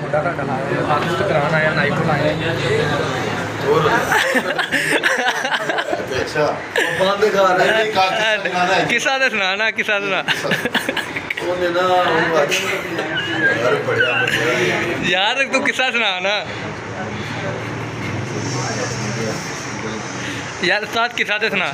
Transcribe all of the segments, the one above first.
मुंडा साडा आर्टिस्ट करान आया नाइफ लाया अच्छा बंद खा रहे किसा दे सुना किसा दे यार तू किसा सुना ना यार उस्ताद किसा दे सुना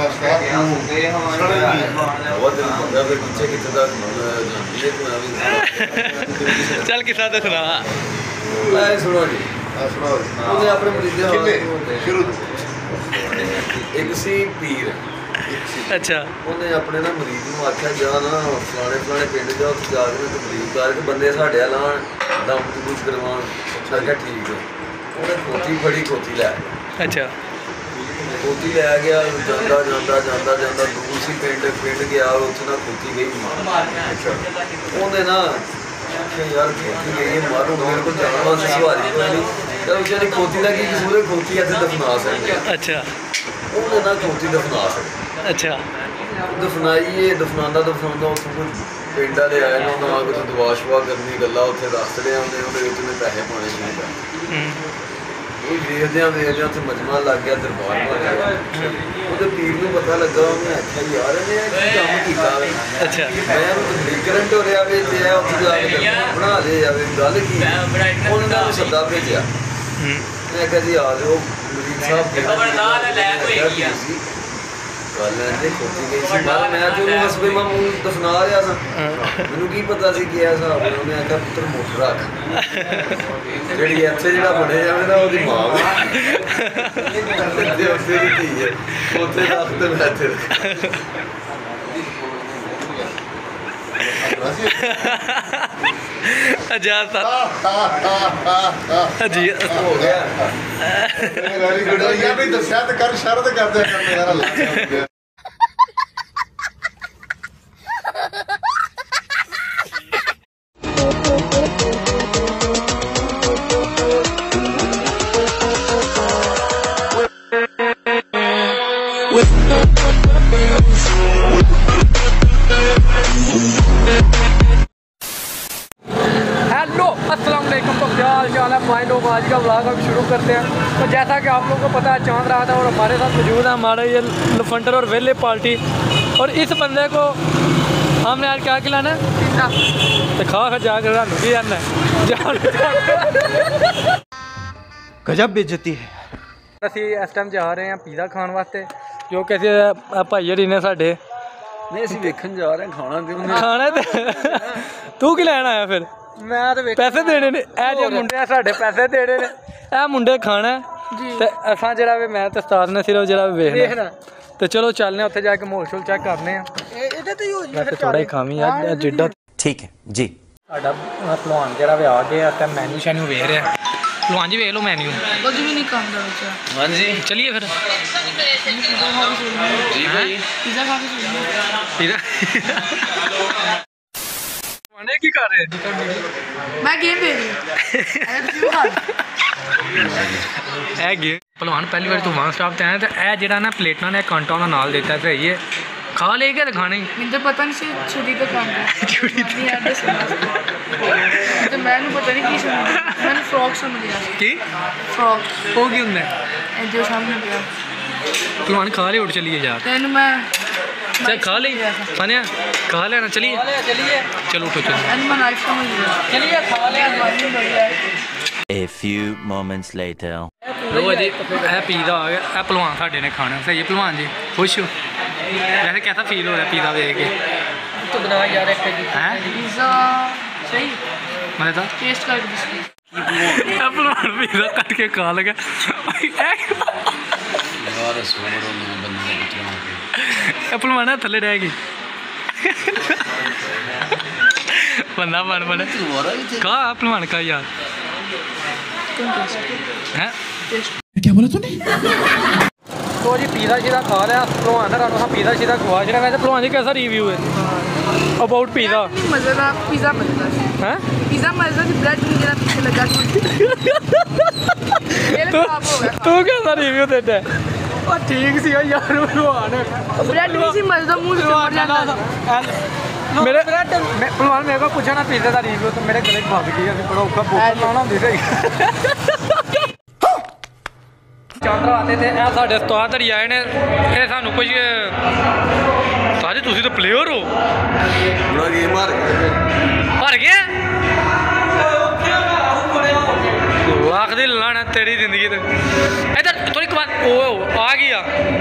चल किसा दे सुना सुनो जी अपने शुरू एक सी पीर अच्छा उन्हें अपने ना मरीज को आख्या जा ना फलाने फलाने पिंड जा उत्थे जाके तकलीफ करके बंदे साढ़े लान दम कुछ करवान आख्या ठीक है उन्हें खोती फड़ी खोती लै अच्छा खोती लै गया जांदा जांदा जांदा जांदा दूसरी पिंड गया उत्थे ना खोती गई अच्छा उन्हें ना यार खोती गई मारो मेरे को जान वास्ते सवारी कोई नहीं तो बेचारी खोती का की कसूर है खोती इत्थे दफना सकते अच्छा उन्हें ना खोती दफना सकते अच्छा दफनाइए दफनाना दफनाना उत्थों पिंड वाले आए ना उन्हें कुछ दुआ शुआ करनी गल्ला उत्थे दस रहे आने उन्हें पैसे पाने शुरू कर देखदे उत्थे मजमा लग गया दरबार बन गया वो पीर को पता लगा उन्हें आख्या यार इन्हें काम किया अच्छा मैं तकलीफ करंट हो रहा वे ते उत्थे जाके बना ले जावे गल की उन्होंने सद्दा भेजा मैं आख्या जी आ जाओ मरीज साहब खोती गई सी मैं हसबे मामू दफना रहा था मैनू की पता सी कि हिसाब उन्हें आख्या पुत्र मुठ रख जी इतने जो बने जाए ना वो मां धी है उसे रख तो मैं इतने जी हो गया दसिया तो कर शरत कर आज का व्लॉग हम शुरू करते हैं। तो जैसा कि आप लोगों को पता है चांद रात है और हमारे साथ मौजूद है हमारा ये लफंडर और वेले पार्टी। और इस बंदे को हमने यार क्या खिलाना है पिज़्ज़ा तो खा खा जाकर रन भी जाना गजब बेइज्जती है। ਅਸੀਂ ਇਸ ਟਾਈਮ ਜਾ ਰਹੇ ਹਾਂ ਪੀਜ਼ਾ ਖਾਣ ਵਾਸਤੇ ਜੋ ਕਿ ਅਸੀਂ ਭਾਈ ਹਰੀ ਨੇ ਸਾਡੇ ਨਹੀਂ ਅਸੀਂ ਵੇਖਣ ਜਾ ਰਹੇ ਹਾਂ ਖਾਣਾ ਤੇ ਤੂੰ ਕੀ ਲੈਣ ਆਇਆ ਫਿਰ मैं तो पैसे देने ने जो मुंडे साढ़े पैसे देने ने यह मुंडे खाना तो असा जरा मैं तो उस्ताद ने सिर्फ जरा वेखना तो चलो चलने उत्थे जाके माहौल शोल चेक करने वैसे थोड़ा ही खावी यार जिड्डा ठीक है जी साडा भलवान जरा आ गया तो मैन्यू शैन्यू वेख रहा भलवान जी वेख लो मैन्यू कुछ भी नहीं खांदा बच्चा हां जी चलिए फिर जी भाई पिज़्ज़ा खा के पिज़्ज़ा की कर रहे मैं गेम खेल रही भलवान पहली बार तू वन स्टॉप ते आया तो यह जो ना प्लेटा ने कांटा का नाल देता सही है खा ले क्या खाने मुझे पता नहीं सी छुरी तो काम छुरी तो मैंने पता नहीं की मैंने फ्रॉक समझ लिया की फ्रॉक हो की होंगे जो सामने पिया भलवान खा ले उठ चलिए यार तेन मैं चल खा ली फनिया खा लेना चलिए चलो उठो चलिए खा ले A few moments later लो जी यह पिज़्ज़ा आ गया यह भलवान साढ़े ने खाना सही है भलवान जी खुश हो वैसे कैसा फील हो रहा है पिज़्ज़ा देख के तो बना यार एक हैं पिज़्ज़ा सही मतलब टेस्ट कर भलवान पिज़्ज़ा कट के खा लगा भलवान थले रहेगी बंदा बन कहा भलवान का यार हैं क्या बोला तूने तो जी पिज़्ज़ा शीज़ा खा लिया भलवान ने रानू पिज़्ज़ा शीज़ा खवा छड़ा वैसे भलवान जी कैसा रिव्यू है अबाउट पिज़्ज़ा मज़ेदार पिज़्ज़ा मज़ेदार हैं पिज़्ज़ा मज़ेदार ब्रेड मेरा पीछे लगा तू कैसा रिव्यू देता है ठीक सी यार भलवान ब्रेड नहीं सी मज़ेदार मुंह से मर जाता मेरे भलवान मेरे को पूछा ना पिज्जे का रिव्यू तो मेरे गले फस गई बड़ा औखा बोतल लाना होंदी सही चांदरा आते थे ए साडे उस्ताद धड़ी आए ने ए सानू कुछ सारे तुसी तो प्लेयर हो बड़ा गेम हार गया लाख दी लाना तेरी जिंदगी ते इधर थोड़ी कमाल ओ आ गया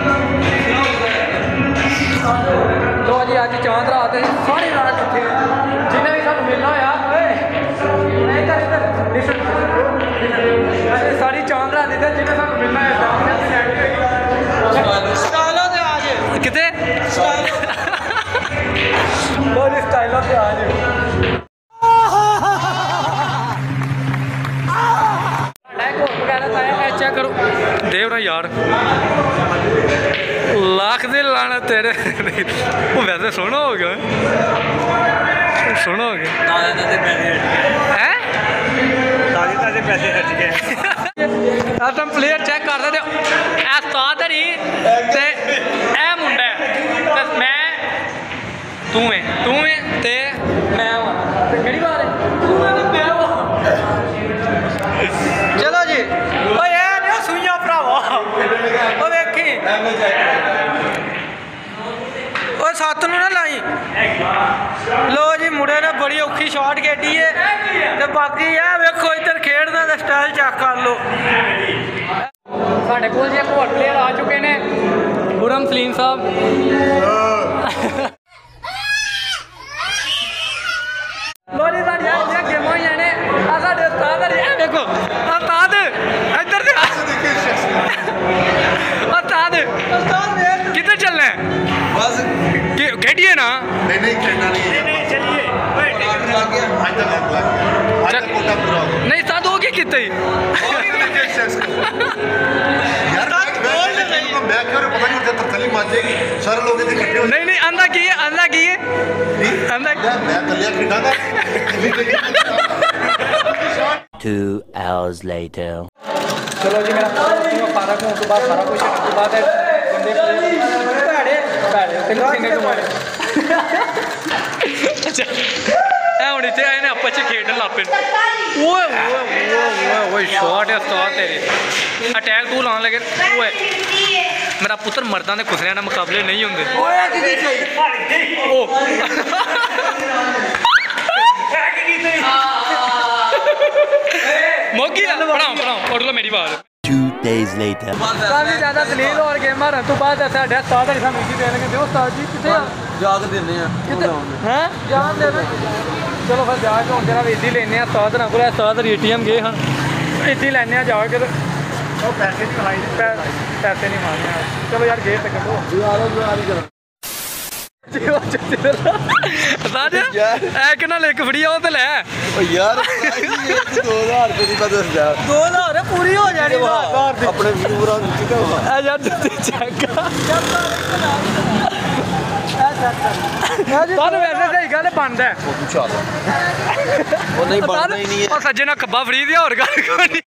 लो जी अज चांद रात सारी रात इतने जिन्हें भी सानू मिलना होया सारी चांद रात इतने जिन्हें सानू मिलना है कितने स्टाइलों से आ जाए चेक करो देव ना यार लाख दे लाना तेरे वो वैसे सोना हो गया सोना हो गया पैसे खर्च गए तुम प्लेयर चेक कर सकते हो उस्ताद हरी ते ए मुंडा ते मैं तू है ते मैं केड़ी बात है चलो जी सुइया भरावा वेखी सत्त नूं ना लाई लो जी मुंडे ने बड़ी औखी शॉट खेडी है ते बाकी है वेखो इधर खेडने दा स्टाइल चेक कर लो साडे कोल जी एक होर प्लेयर आ चुके ने गुरम सलीम साहब लो जी साडी गेमां होई ने आ साडे उस्ताद हरी देखो उस्ताद इधर से उस्ताद किधर चलना है बस खेडिए ना नहीं खेलना नहीं चलिए नहीं साथ हो गया कितने नहीं अंधा की अंधा 2 hours later. चलो जी मेरा पारा को तो बाद सारा कुछ के बाद है बंदे बैठे तेरे सिंगे घुमाने अच्छा ए हुन इथे आए ने आपस च खेडन लापे ओए शॉट है उस्ताद तेरे अटैक तू लाने लगे ओए मेरा पुत्र मर्दां दे खुसरियां नाल मुकाबले नहीं होंदे ओए ओ मोगी पढ़ाओ और लो मेरी बात 2 days later. काफी ज्यादा दलील और गेम हारन तो बाद साडे उस्ताद हरी सानू इजी देणगे दिओ उस्ताद जी किथे आ जाग देने आ हैं जान देवे चलो फिर जा के हुन जरा इजी लेने आ उस्ताद ना कोल उस्ताद हरी एटीएम गए हन इजी लेने आ जाके ओ पैसे नहीं खाई पैसे नहीं मारने चलो यार गेट तक दो करो कितना लिख फड़ी ओ ते लै यार 2000 रुपए दी बदस जा 2000 पूरी हो जानी अपने व्यूअरां ਨੂੰ यार चेक ਤੁਹਾਨੂੰ ਵੈਸੇ ਸਹੀ ਗੱਲ ਬਣਦਾ ਉਹ ਪੁੱਛਾ ਉਹ ਨਹੀਂ ਬਣਦਾ ਹੀ ਨਹੀਂ ਹੈ ਉਹ ਸੱਜੇ ਨਾਲ ਖੱਬਾ ਫੜੀ ਦੀ ਹੋਰ ਗੱਲ ਕੋਈ ਨਹੀਂ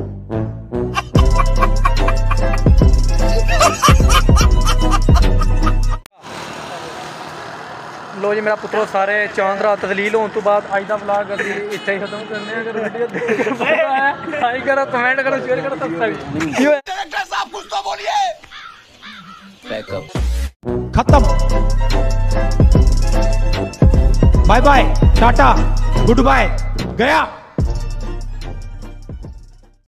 लो जी मेरा पुत्रो सारे चांद रात तदलील होने तो बाद अज का व्लॉग अभी इतना ही खत्म करने अगर वीडियो लाइक करो कमेंट करो शेयर करो सब्सक्राइब कुछ तो बोलिए खत्म bye bye tata goodbye गया।